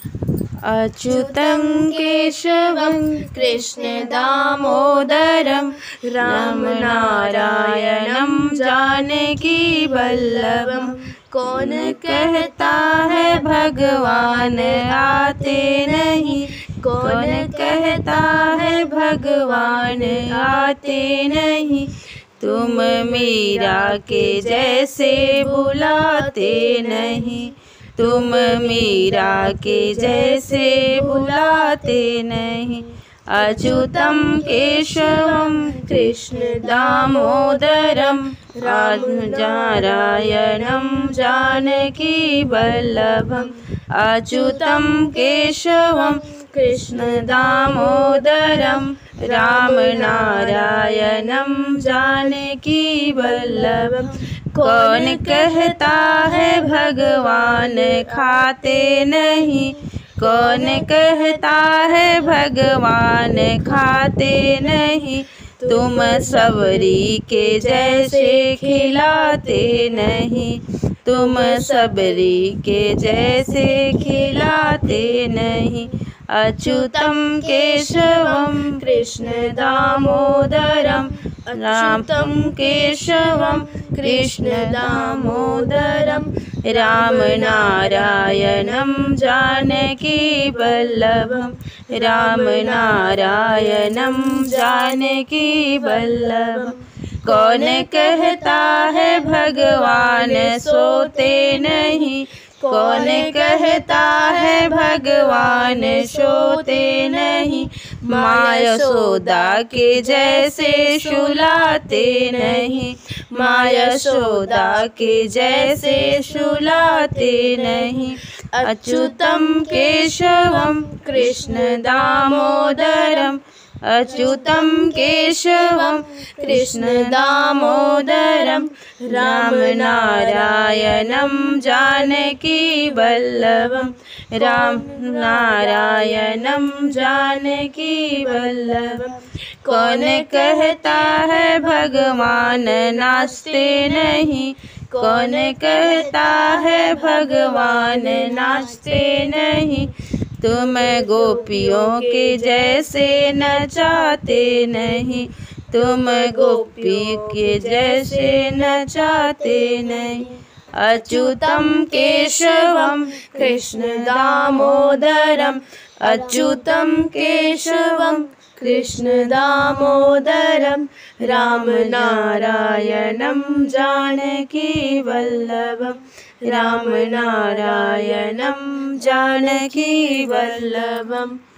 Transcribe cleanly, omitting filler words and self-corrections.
अच्युतं केशवं कृष्ण दामोदरं रामनारायणं जानकी वल्लभं। कौन कहता है भगवान आते नहीं, कौन कहता है भगवान आते नहीं। तुम मीरा के जैसे बुलाते नहीं, तुम मीरा के जैसे बुलाते नहीं। अच्युतं केशवं कृष्ण दामोदरं रामनारायणं जानकी वल्लभम्। अच्युतं केशवं कृष्ण दामोदरं रामनारायणं जानकी वल्लभम्। कौन कहता है भगवान खाते नहीं, कौन कहता है भगवान खाते नहीं। तुम सबरी के जैसे खिलाते नहीं, तुम सबरी के जैसे खिलाते नहीं। अच्युतं केशवं कृष्ण दामोदरं अच्युतं केशवं कृष्ण दामोदरं रामनारायणं जानकी वल्लभं। रामनारायणं जानकी वल्लभं। कौन कहता है भगवान सोते नहीं, कौन कहता है भगवान सोते नहीं। माँ यशोदा के जैसे सुलाते नहीं, माँ यशोदा के जैसे सुलाते नहीं। अच्युतं केशवं कृष्ण दामोदरं, अच्युतं केशवं कृष्ण दामोदरं रामनारायणं जानकी वल्लभं। रामनारायणं जानकी वल्लभं। कौन कहता है भगवान नाचते नहीं, कौन कहता है भगवान नाचते नहीं। तुम गोपियों के जैसे नचाते नहीं, तुम गोपी के जैसे नचाते नहीं। अच्युतं केशवं कृष्ण दामोदरं, अच्युतं केशवं कृष्ण दामोदरं रामनारायणं जानकी वल्लभं। रामनारायणं जानकी वल्लभम्।